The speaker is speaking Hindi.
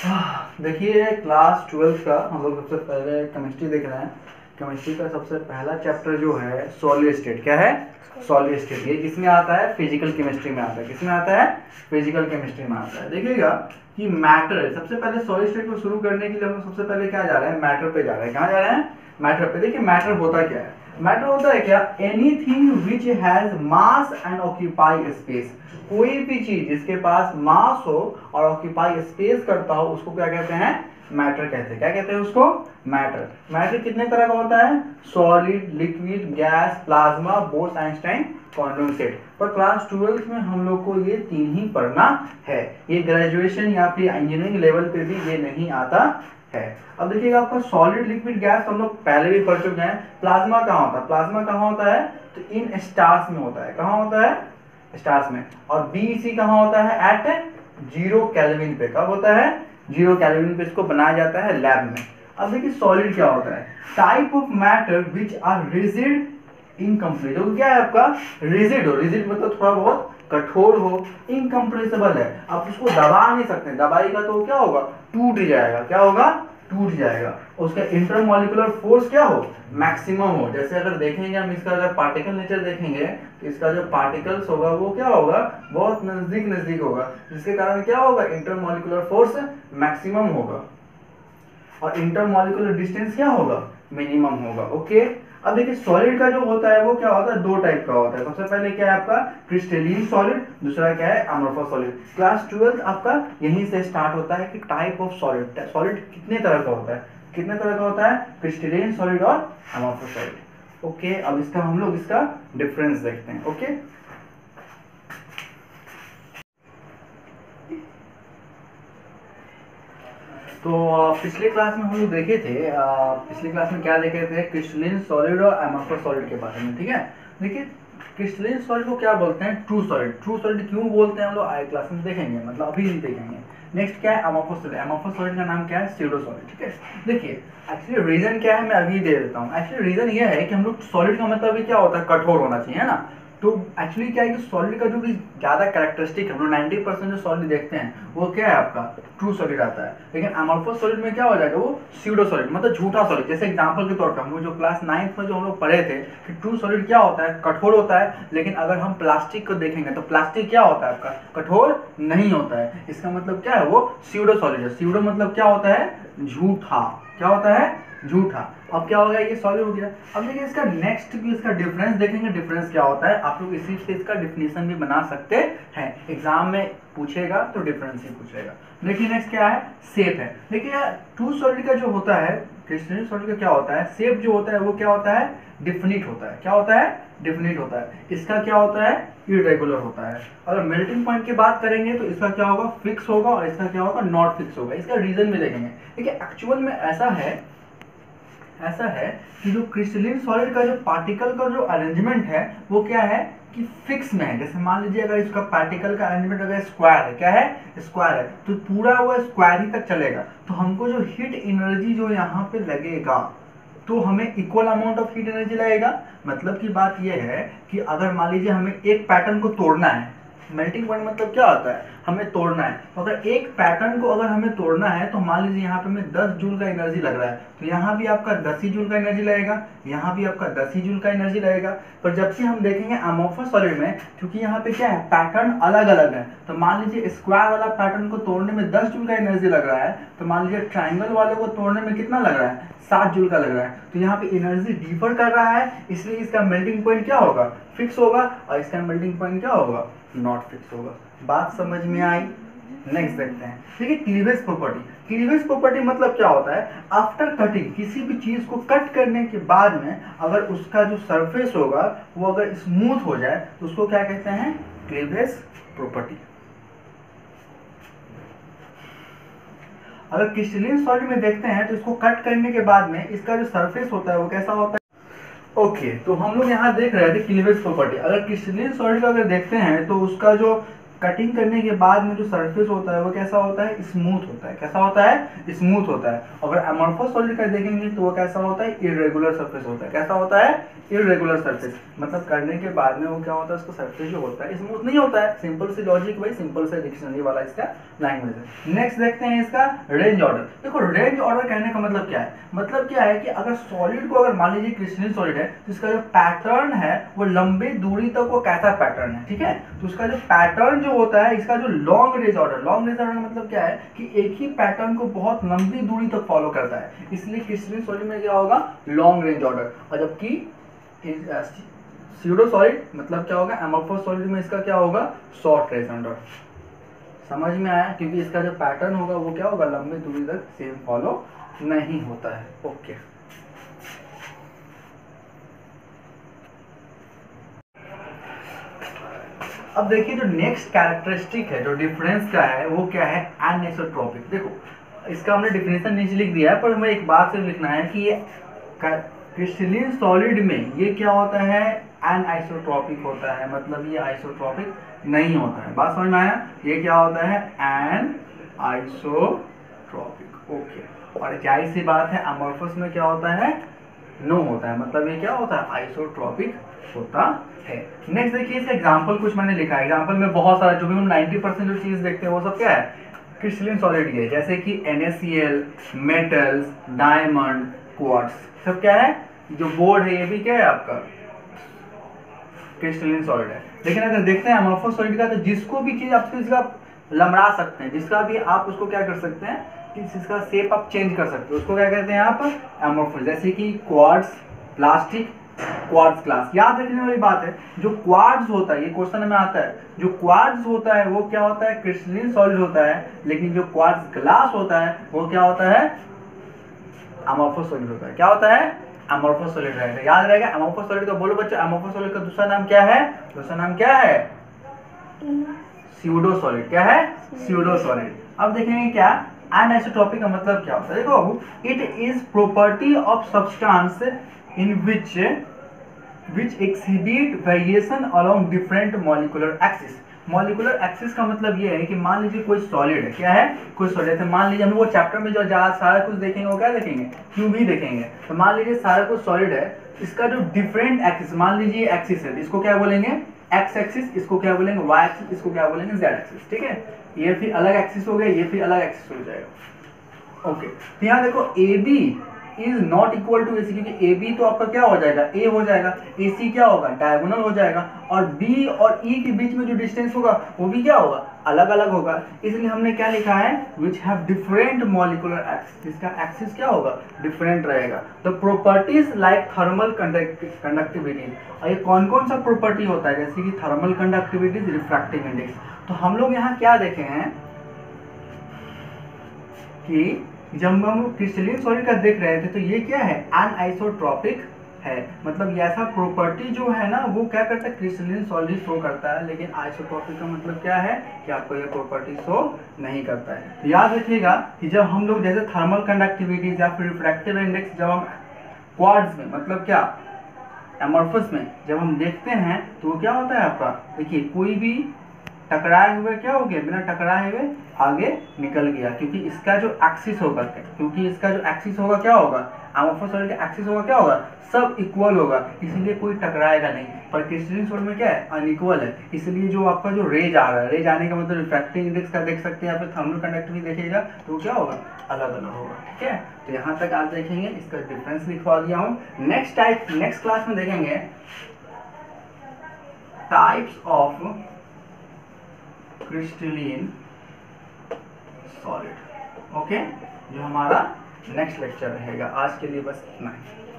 देखिए क्लास 12 का हम लोग सबसे पहले केमिस्ट्री देख रहे हैं। केमिस्ट्री का सबसे पहला चैप्टर जो है सॉलिड स्टेट। क्या है? Solid state. ये किसमें आता है? फिजिकल केमिस्ट्री में आता है। किसमें आता है? फिजिकल केमिस्ट्री में आता है। देखिएगा कि मैटर, सबसे पहले सॉलिड स्टेट को शुरू करने के लिए हम सबसे पहले क्या जा रहे हैं? मैटर पे जा रहे हैं। कहाँ जा रहे हैं? मैटर पे। देखिए मैटर होता क्या है? मैटर होता है क्या? Anything which has mass and occupy space. कोई भी चीज जिसके पास मास हो और ऑक्यूपाई स्पेस करता हो उसको क्या कहते हैं? मैटर कहते हैं। क्या कहते हैं उसको? मैटर। मैटर कितने तरह का होता है? Solid, liquid, gas, plasma, Bose, Einstein, condensate. पर क्लास 12 में हम लोग को ये तीन ही पढ़ना है। ये ग्रेजुएशन या फिर इंजीनियरिंग लेवल पे भी ये नहीं आता है। अब देखिएगा आपका सॉलिड, लिक्विड, गैस हम लोग पहले भी पढ़ चुके हैं। प्लाज्मा कहाँ होता है? प्लाज्मा कहाँ होता है? तो इन स्टार्स में होता है। कहाँ होता है? स्टार्स में। और बीईसी कहाँ होता है? एट 0 केल्विन पे। कब होता है? 0 केल्विन पे इसको बनाया जाता है लैब में। अब देखिए सॉलिड क्या होता है? Type of matter which are rigid incomplete. तो क्या है आपका? रिजिड हो। रिजिड मतलब थोड़ा बहुत कठोर हो। इनकम्प्रेसिबल है, आप उसको दबा नहीं सकते। दबाएगा तो क्या होगा? टूट जाएगा। क्या होगा? टूट जाएगा। उसका इंटरमॉलिक्यूलर फोर्स क्या हो? मैक्सिमम हो। जैसे अगर देखेंगे हम इसका, अगर पार्टिकल नेचर देखेंगे तो इसका जो पार्टिकल्स होगा वो क्या होगा? बहुत नजदीक नजदीक होगा, जिसके कारण क्या होगा? इंटरमॉलिक्यूलर फोर्स मैक्सिमम होगा और इंटरमॉलिक्यूलर डिस्टेंस क्या होगा? मिनिमम होगा। ओके। अब देखिए सॉलिड का जो होता है वो क्या होता है? दो टाइप का होता है। सबसे पहले क्या है आपका? क्रिस्टलीन सॉलिड, दूसरा क्या है? Amorphous solid. क्लास 12 आपका यहीं से स्टार्ट होता है कि टाइप ऑफ सॉलिड। सॉलिड कितने तरह का होता है? कितने तरह का होता है? क्रिस्टलीन सॉलिड और अमोर्फस सॉलिड। ओके। अब इसका हम लोग इसका डिफरेंस देखते हैं। ओके। तो पिछले क्लास में हम लोग देखे थे, पिछले क्लास में क्या देखे थे? क्रिस्टलीन सॉलिड और अमोर्फस सॉलिड के बारे में। ठीक है। देखिए क्रिस्टलीन सॉलिड को क्या बोलते हैं? True solid. ट्रू सॉलिड क्यों बोलते हैं हम लोग आगे क्लास में देखेंगे, मतलब अभी नहीं देखेंगे। नेक्स्ट क्या है? Amorphous solid. अमोर्फस सॉलिड का नाम क्या है? Pseudo solid. ठीक है। देखिए एक्चुअली रीजन क्या है मैं अभी दे देता हूँ। एक्चुअली रीजन ये है कि हम लोग सॉलिड का मतलब भी क्या होता है? कठोर होना चाहिए, है ना। तो एक्चुअली क्या है कि सॉलिड का जो भी ज़्यादा कैरेक्टरिस्टिक है, हम लोग 90% जो सॉलिड देखते हैं वो क्या है आपका? ट्रू सॉलिड आता है। लेकिन अमोर्फस सॉलिड में क्या हो जाएगा? वो स्यूडो सॉलिड, मतलब झूठा सॉलिड। जैसे एग्जांपल के तौर पर हम लोग जो क्लास 9th में जो हम लोग पढ़े थे कि ट्रू सॉलिड क्या होता है? कठोर होता है। लेकिन अगर हम प्लास्टिक को देखेंगे तो प्लास्टिक क्या होता है आपका? कठोर नहीं होता है। इसका मतलब क्या है? वो स्यूडो सॉलिड है। स्यूडो मतलब क्या होता है? झूठा। क्या होता है? झूठा। अब क्या हो गया? ये सॉलिड हो गया। अब देखिए इसका नेक्स्ट भी इसका डिफरेंस देखेंगे। डिफरेंस क्या होता है? आप लोग इसी से इसका डिफिनेशन भी बना सकते हैं। एग्जाम में पूछेगा तो डिफरेंस ही पूछेगा। देखिए नेक्स्ट क्या है? शेप है। देखिए ट्रू सॉलिड का जो होता है, क्रिस्टलीन सॉलिड का क्या होता है? शेप जो होता है वो क्या होता है? डिफिनिट होता है। क्या होता है? डिफिनिट होता है। इसका क्या होता है? इरेगुलर होता है। अगर मेल्टिंग पॉइंट की बात करेंगे तो इसका क्या होगा? फिक्स होगा और इसका क्या होगा? नॉट फिक्स होगा। इसका रीजन भी देखेंगे। देखिए एक्चुअल में ऐसा है कि जो क्रिस्टलीन सॉलिड का जो पार्टिकल का जो अरेंजमेंट है वो क्या है कि फिक्स में है। जैसे मान लीजिए अगर इसका पार्टिकल का अरेंजमेंट अगर स्क्वायर है, क्या है? स्क्वायर है, तो पूरा वो स्क्वायर ही तक चलेगा। तो हमको जो हीट एनर्जी जो यहाँ पे लगेगा तो हमें equal amount of heat energy लगेगा। मतलब की बात यह है कि अगर मान लीजिए हमें एक पैटर्न को तोड़ना है, मेल्टिंग पॉइंट मतलब क्या होता है? हमें तोड़ना है। तो अगर एक पैटर्न को अगर हमें तोड़ना है तो मान लीजिए यहाँ पे हमें 10 जूल का एनर्जी लग रहा है, तो यहाँ भी आपका 10 ही जूल का एनर्जी लगेगा, यहाँ भी आपका 10 ही जूल का एनर्जी लगेगा। पर जबकि हम देखेंगे अमोर्फस सॉलिड में, क्योंकि यहाँ पे क्या है? पैटर्न अलग अलग है। तो मान लीजिए स्क्वायर वाला पैटर्न को तोड़ने में 10 जूल का एनर्जी लग रहा है, तो मान लीजिए ट्राइंगल वाले को तोड़ने में कितना लग रहा है? 7 जूल का लग रहा है। तो यहाँ पे एनर्जी डिफर कर रहा है, इसलिए इसका मेल्टिंग पॉइंट क्या होगा? फिक्स होगा। और इसका मेल्टिंग पॉइंट क्या होगा? नॉट फिक्स होगा। बात समझ में आई? नेक्स्ट देखते हैं। देखिए क्लीवेज प्रॉपर्टी। क्लीवेज प्रॉपर्टी मतलब क्या होता है? आफ्टर कटिंग, किसी भी चीज को कट करने के बाद में अगर उसका जो सरफेस होगा वो अगर स्मूथ हो जाए तो उसको क्या कहते हैं? Cleavage property. अगर क्रिस्टलीन सॉलिड में देखते हैं तो इसको कट करने के बाद में इसका जो सरफेस होता है वो कैसा होता है? ओके। तो हम लोग यहाँ देख रहे थे क्लीवेज प्रॉपर्टी। अगर क्रिस्टलीन सॉलिड का अगर देखते हैं तो उसका जो कटिंग करने के बाद में जो सरफेस होता है वो कैसा होता है, स्मूथ होता है। कैसा होता है, स्मूथ होता है। अगर अमोर्फस सॉलिड का देखेंगे तो वो कैसा होता है, इरेगुलर सरफेस होता है। कैसा होता है, इरेगुलर सरफेस। मतलब करने के बाद में वो क्या होता है, उसका सरफेस जो होता है स्मूथ नहीं होता है। सिंपल सी लॉजिक भाई, सिंपल से डिक्शनरी वाला इसका लैंग्वेज है। नेक्स्ट देखते हैं इसका रेंज ऑर्डर। देखो रेंज ऑर्डर कहने का मतलब क्या है, मतलब क्या है कि अगर सॉलिड को, अगर मान लीजिए क्रिस्टलीन सॉलिड है तो इसका जो पैटर्न है वो लंबी दूरी तक वो कैसा पैटर्न है, ठीक है। तो उसका जो पैटर्न जो होता है, इसका जो long range order, long range order का मतलब क्या है कि एक ही पैटर्न को बहुत लंबी दूरी तक फॉलो करता है, इसलिए क्रिस्टलीन सॉलिड में क्या होगा, लॉन्ग रेंज ऑर्डर। और जबकि स्यूडो सॉलिड मतलब क्या होगा, अमोर्फस सॉलिड में इसका क्या होगा, शॉर्ट रेंज ऑर्डर। समझ में आया, क्योंकि इसका जो पैटर्न होगा वो क्या होगा, लंबी दूरी तक सेम फॉलो नहीं होता है। ओके, अब देखिए जो नेक्स्ट कैरेक्टरिस्टिक है, जो डिफरेंस का है, वो क्या है, एनिसोट्रॉपिक। देखो इसका हमने डिफिनेशन नीचे लिख दिया है, पर हमें एक बात से लिखना है कि ये क्रिस्टलीन सॉलिड में ये क्या होता है, एनआइसोट्रॉपिक होता है। मतलब ये आइसोट्रॉपिक नहीं होता है। बात समझ में आया, ये क्या होता है, एनआइसोट्रॉपिक। ओके, और जाहिर सी बात है अमोर्फस में क्या होता है, नो होता है। मतलब ये क्या होता है, आइसोट्रॉपिक होता है। नेक्स्ट देखिए इसका एग्जांपल कुछ मैंने लिखा है। एग्जांपल में बहुत सारा, जो भी हम 90% जो चीज देखते हैं वो सब क्या है, क्रिस्टलीन सॉलिड है। जैसे कि NaCl, मेटल्स, डायमंड, क्वार्ट्ज, सब क्या है, जो बोर्ड है ये भी क्या है आपका क्रिस्टलीन सॉलिड है। लेकिन अगर देखते हैं अमोर्फस सॉलिड का, तो जिसको भी चीज आप इसका लमड़ा सकते हैं, जिसका भी आप उसको क्या कर सकते हैं कि इसका शेप आप चेंज कर सकते हो, उसको क्या कहते हैं आप, अमोर्फस। जैसे कि क्वार्ट्ज, प्लास्टिक, क्वार्ट्ज ग्लास। याद रखने वाली बात है, जो क्वार्ट्ज होता है, ये क्वेश्चन में आता है, जो क्वार्ट्ज होता है वो क्या होता है, क्रिस्टलीन सॉलिड होता है। लेकिन जो क्वार्ट्ज ग्लास होता है वो क्या होता है, अमोर्फस सॉलिड होता है। क्या होता है, अमोर्फस सॉलिड रहेगा। याद रहेगा, अमोर्फस सॉलिड का बोलो बच्चों, अमोर्फस सॉलिड का दूसरा नाम क्या है, दूसरा नाम क्या है, स्यूडो सॉलिड। क्या है, स्यूडो सॉलिड। अब देखेंगे क्या एनिसोट्रॉपिक का मतलब क्या होता है। देखो बाबू, it is property of substance in which exhibit variation along different molecular axis। Molecular axis का मतलब ये है कि मान लीजिए कोई सॉलिड है, क्या है, कोई सॉलिड है। मान लीजिए हम वो चैप्टर में जो सारा कुछ देखेंगे वो क्या देखेंगे, क्यूब ही देखेंगे। तो मान लीजिए सारा कुछ सॉलिड है, इसका जो डिफरेंट एक्सिस, मान लीजिए एक्सिस है, इसको क्या बोलेंगे, एक्स एक्सिस, इसको क्या बोलेंगे, वाई एक्सिस, इसको क्या बोलेंगे, जेड एक्सिस। ठीक है, ये फिर अलग एक्सिस हो गया, ये फिर अलग एक्सिस हो जाएगा। ओके, तो यहाँ देखो a b is not equal to AC, क्योंकि ए बी तो आपका क्या हो जाएगा, ए हो जाएगा, AC क्या होगा, डायगोनल हो जाएगा, और B और E के बीच में जो डिस्टेंस होगा वो भी क्या होगा, अलग अलग होगा। इसलिए हमने क्या लिखा है, which have different molecular axis, इसका एक्सिस क्या होगा, डिफरेंट रहेगा। The properties like thermal conductivity, और ये कौन कौन सा प्रॉपर्टी होता है, जैसे कि थर्मल कंडक्टिविटी, रिफ्रैक्टिव इंडेक्स। तो हम लोग यहाँ क्या देखे हैं कि जब हम क्रिस्टलीन सॉलिड का देख रहे थे तो ये क्या है, एनआइसोट्रॉपिक है। मतलब ये ऐसा प्रॉपर्टी जो है ना वो क्या करता है, क्रिस्टलीन सॉलिड शो करता है, लेकिन आइसोट्रॉपिक का मतलब क्या है कि आपको ये प्रॉपर्टी शो नहीं करता है। याद रखिएगा कि जब हम लोग जैसे थर्मल कंडक्टिविटी या फिर रिफ्रैक्टिव इंडेक्स जब हम क्वार्ट्ज में, मतलब क्या एमोर्फस में जब हम देखते हैं तो वो क्या होता है आपका, देखिए कोई भी टकराए हुए क्या हो गया, बिना टकराए हुए आगे निकल गया, क्योंकि इसका जो एक्सिस होगा, क्योंकि इसका जो एक्सिस होगा क्या होगा, अमोर्फस सॉलिड का एक्सिस होगा क्या होगा, सब इक्वल होगा, इसलिए कोई टकराएगा नहीं। पर क्रिस्टलीन सॉलिड में क्या है, अनइक्वल है, इसलिए जो आपका जो रेज आ रहा है, रेज आने का मतलब रिफ्रैक्टिव इंडेक्स का देख सकते हैं, या फिर थर्मल कंडक्टिविटी देखिएगा तो क्या होगा, अलग अलग होगा। ठीक है, तो यहाँ तक आज देखेंगे, इसका डिफरेंस लिखवा दिया हूँ। नेक्स्ट क्लास में देखेंगे types of crystalline solid. Okay, जो हमारा नेक्स्ट लेक्चर रहेगा। आज के लिए बस इतना ही।